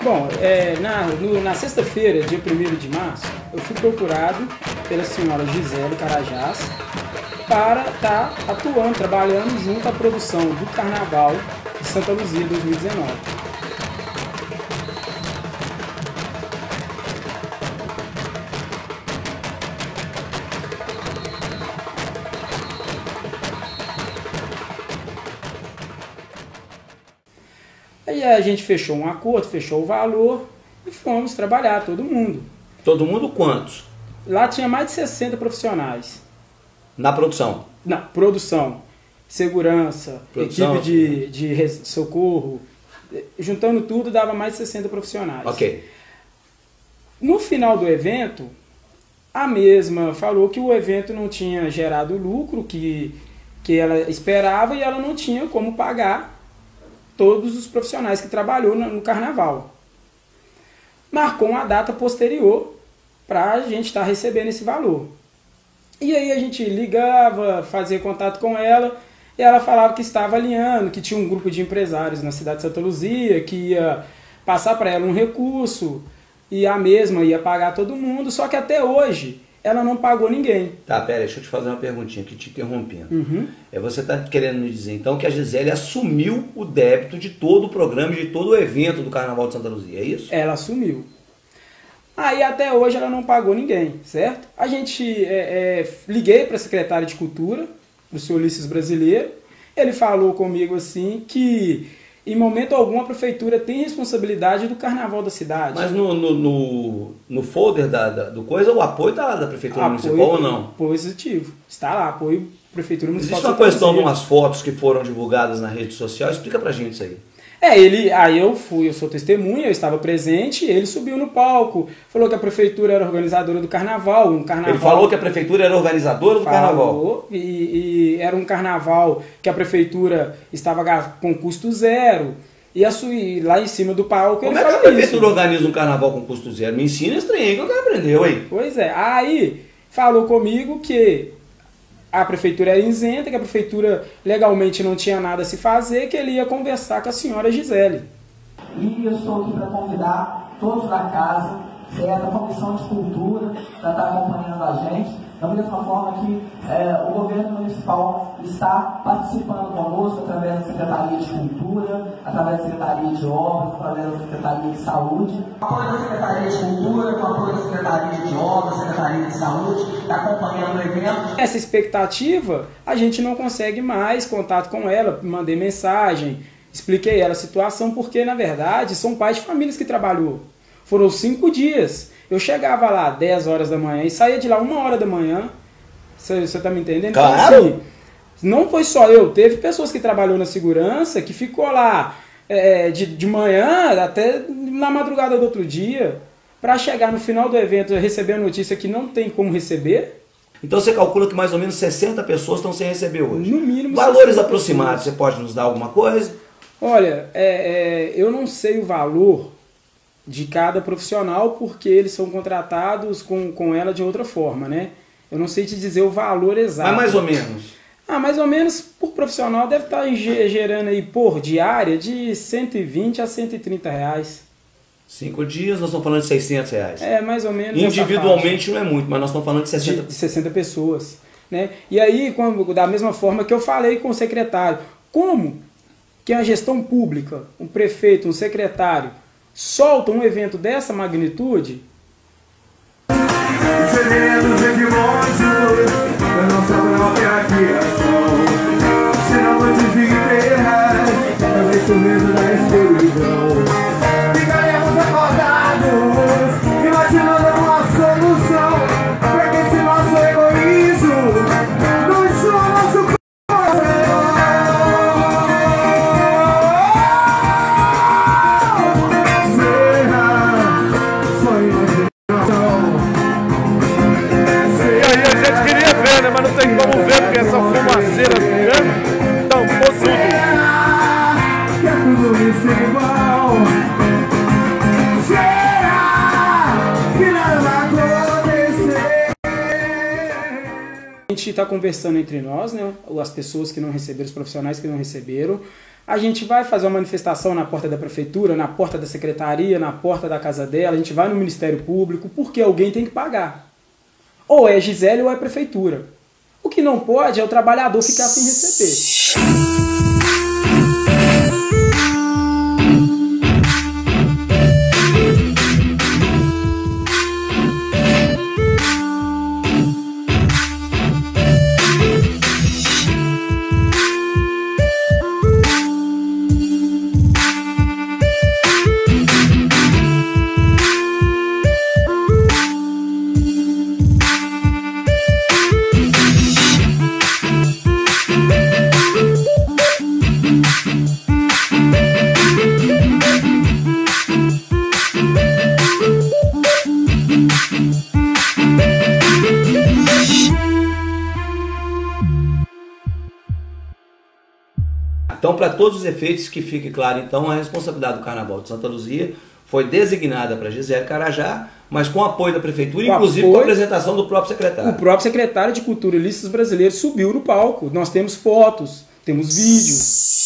Bom, na sexta-feira, dia 1º de março, eu fui procurado pela senhora Gisele Carajás para estar atuando, trabalhando junto à produção do Carnaval de Santa Luzia 2019. Aí a gente fechou um acordo, fechou o valor e fomos trabalhar, todo mundo. Todo mundo quantos? Lá tinha mais de 60 profissionais. Na produção? Na produção, segurança, Produção. equipe de socorro, juntando tudo dava mais de 60 profissionais. Ok. No final do evento, a mesma falou que o evento não tinha gerado o lucro que ela esperava e ela não tinha como pagar todos os profissionais que trabalhou no carnaval. Marcou uma data posterior para a gente estar recebendo esse valor. E aí a gente ligava, fazia contato com ela, e ela falava que estava alinhando, que tinha um grupo de empresários na cidade de Santa Luzia, que ia passar para ela um recurso, e a mesma ia pagar todo mundo, só que até hoje ela não pagou ninguém. Tá, pera, deixa eu te fazer uma perguntinha aqui, te interrompendo. Você está querendo me dizer, então, que a Gisele assumiu o débito de todo o programa, de todo o evento do Carnaval de Santa Luzia, é isso? Ela assumiu. Aí até hoje ela não pagou ninguém, certo? A gente liguei para a secretária de Cultura, o senhor Ulisses Brasileiro, ele falou comigo assim que em momento algum a prefeitura tem responsabilidade do carnaval da cidade. Mas no folder do coisa, o apoio está lá da prefeitura municipal ou não? Positivo. Está lá, apoio prefeitura municipal. Existe uma questão de umas fotos que foram divulgadas na rede social, explica pra gente isso aí. Aí eu sou testemunha, eu estava presente, ele subiu no palco, falou que a prefeitura era organizadora do carnaval, Ele falou que a prefeitura era organizadora do carnaval. E era um carnaval que a prefeitura estava com custo zero. E lá em cima do palco Como ele é que a falou prefeitura organiza um carnaval com custo zero? Me ensina esse trem que eu quero aprender, ué. Pois é, aí falou comigo que a prefeitura era isenta, que a prefeitura legalmente não tinha nada a se fazer, que ele ia conversar com a senhora Gisele. E eu estou aqui para convidar todos da casa, certo? A Comissão de Cultura, para estar acompanhando a gente. Da mesma forma que o governo municipal está participando conosco através da Secretaria de Cultura, através da Secretaria de Obras, através da Secretaria de Saúde. Com apoio da Secretaria de Cultura, com apoio da Secretaria de Obras, Secretaria de Saúde, está acompanhando o evento. Essa expectativa, a gente não consegue mais contato com ela, mandei mensagem, expliquei ela a situação, porque na verdade são pais de famílias que trabalhou. Foram 5 dias. Eu chegava lá 10 horas da manhã e saía de lá 1 hora da manhã. Você está me entendendo? Claro. Então, assim, não foi só eu. Teve pessoas que trabalhou na segurança que ficou lá de manhã até na madrugada do outro dia para chegar no final do evento e receber a notícia que não tem como receber. Então você calcula que mais ou menos 60 pessoas estão sem receber hoje. No mínimo. Valores aproximados, você pode nos dar alguma coisa? Olha, eu não sei o valor de cada profissional, porque eles são contratados com ela de outra forma, né? Eu não sei te dizer o valor exato. Mas mais ou menos? Mais ou menos por profissional deve estar gerando aí por diária de 120 a 130 reais. 5 dias, nós estamos falando de 600 reais. Mais ou menos. Individualmente não é muito, mas nós estamos falando de 60. De 60 pessoas. Né? E aí, da mesma forma que eu falei com o secretário, como que a gestão pública, um prefeito, um secretário, solta um evento dessa magnitude? Ficaremos acordados, imaginando uma solução para que esse nosso egoísmo não enchua nosso mas não tem como ver porque essa fumaceira tampou tudo. Que é tudo isso igual. Será que nada vai acontecer? A gente está conversando entre nós, né? As pessoas que não receberam, os profissionais que não receberam, A gente vai fazer uma manifestação na porta da prefeitura, na porta da secretaria, na porta da casa dela, a gente vai no Ministério Público, porque alguém tem que pagar. Ou é Gisele ou é prefeitura. O que não pode é o trabalhador ficar sem receber. Então, para todos os efeitos, que fique claro, então, a responsabilidade do Carnaval de Santa Luzia foi designada para Gisele Carajá, mas com apoio da prefeitura, inclusive com a apresentação do próprio secretário. O próprio secretário de Cultura e Ilícitos Brasileiro subiu no palco. Nós temos fotos, temos vídeos.